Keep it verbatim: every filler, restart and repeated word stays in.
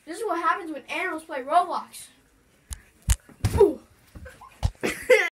This is what happens when animals play Roblox.